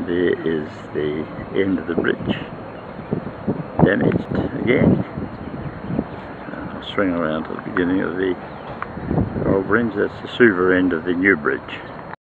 And there is the end of the bridge, damaged again. I'll swing around to the beginning of the old bridge. That's the Suva end of the new bridge.